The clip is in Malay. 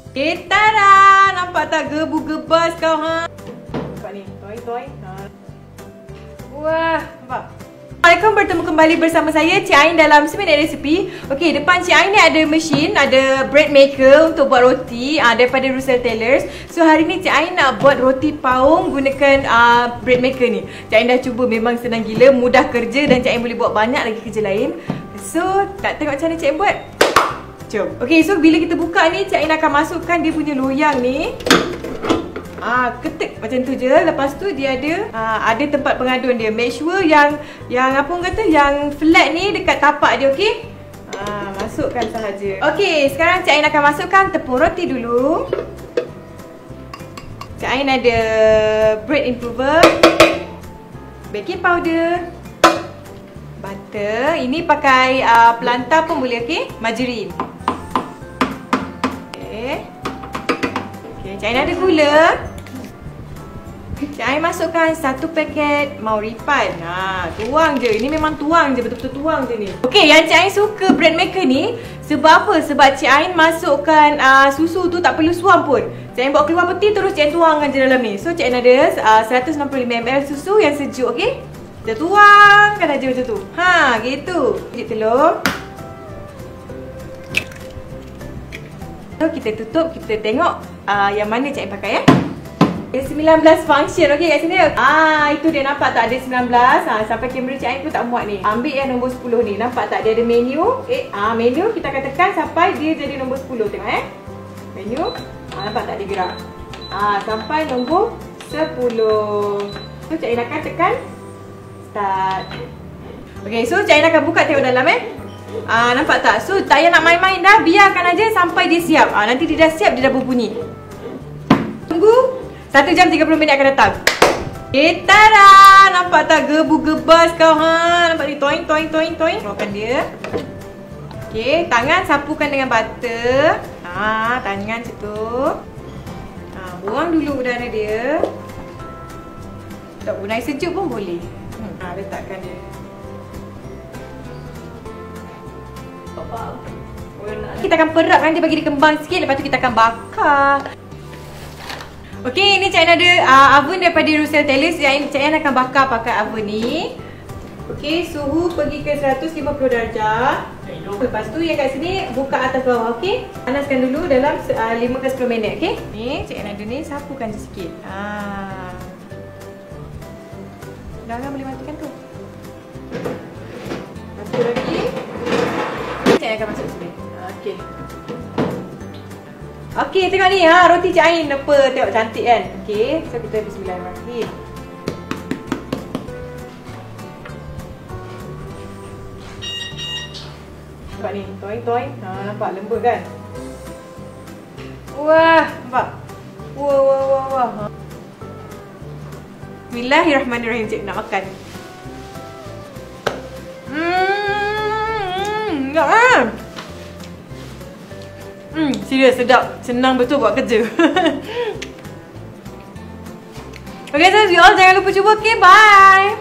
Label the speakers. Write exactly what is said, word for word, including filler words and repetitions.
Speaker 1: Eh, tada! Nampak tak gebu-gebas kau, ha? Nampak ni, toy-toy. Ha. Wah, nampak? Assalamualaikum, bertemu kembali bersama saya Cik Ain dalam seminit resipi. Okey, depan Cik Ain ni ada mesin, ada bread maker untuk buat roti uh, daripada Russell Taylors. So hari ni Cik Ain nak buat roti paung gunakan uh, bread maker ni. Cik Ain dah cuba, memang senang gila, mudah kerja dan Cik Ain boleh buat banyak lagi kerja lain. So, nak tengok macam mana Cik Ain buat? Jom. Okey, so bila kita buka ni, Cik Ain akan masukkan dia punya loyang ni. Ah, ketik macam tu je. Lepas tu dia ada ah, ada tempat pengaduan dia. Make sure yang yang apa orang kata, yang flat ni dekat tapak dia, okey? Ah, masukkan sahaja. Okey, sekarang Cik Ain akan masukkan tepung roti dulu. Cik Ain ada bread improver, baking powder, butter. Ini pakai uh, pelantar pun boleh, okey? Margarine. Okey. Okey, Cik Ain ada gula. Cik Ain masukkan satu paket mauripan. Ha, tuang je. Ini memang tuang je, betul-betul tuang je ni. Okey, yang Cik Ain suka bread maker ni sebab apa? Sebab Cik Ain masukkan uh, susu tu tak perlu suam pun. Cik Ain bawa keluar peti terus Cik Ain tuangkan je dalam ni. So Cik Ain ada uh, seratus enam puluh lima mililiter susu yang sejuk, okey? Kita tuangkan aja macam tu. Ha, gitu. Biji telur. So kita tutup, kita tengok uh, yang mana Cik Ain pakai ya. Okay, sembilan belas function, okey kat sini. Ah, itu dia, nampak tak ada sembilan belas. Ha, sampai kamera Cik Ain pun tak muat ni. Ambil yang nombor sepuluh ni. Nampak tak dia ada menu? Eh, ah menu kita akan tekan sampai dia jadi nombor sepuluh. Tengok eh. Menu. Ah, nampak tak dia gerak? Ah, sampai nombor sepuluh. So Cik Ain akan tekan start. Okey, so Cik Ain akan buka tengok dalam eh. Ah, nampak tak? So tak payah nak main-main dah, biarkan aja sampai dia siap. Ah, nanti dia dah siap, dia dah berbunyi. Tunggu satu jam tiga puluh minit akan datang. Eh, tada! Nampak tak gebu-gebas kau, ha? Nampak ni, toing toing toing toing. Keluarkan dia. Okey, tangan sapukan dengan butter. Ha, tangan macam tu. Ha, buang dulu udara dia. Tak guna air sejuk pun boleh. Hmm, ha, letakkan dia. Kita akan perapkan dia bagi dia kembang sikit. Lepas tu kita akan bakar. Okey, ini Cik Ain ada uh, oven daripada Russell Taylors. Cik Ain akan bakar pakai oven ni. Okey, suhu pergi ke seratus lima puluh darjah. Lepas tu yang kat sini buka atas bawah, okey? Panaskan dulu dalam uh, lima ke sepuluh minit, okey? Ni Cik Ain ada ni, sapukan je sikit. Ha. Jangan boleh matikan tu. Satu lagi. Cik Ain akan masuk sini. Okey. Okey, tengok ni ha, roti Cik Ain apa, tengok cantik kan. Okey, so kita bismillahirrahmanirrahim. Nampak ni, toing-toing. Ha, nampak lembut kan? Wah, nampak? Wah, wah, wah, wah. Ha. Bismillahirrahmanirrahim, Cik nak makan. Hmm, enggak kan? Hmm, serius sedap. Senang betul buat kerja. Okay, so you all jangan lupa cuba. Okay, bye.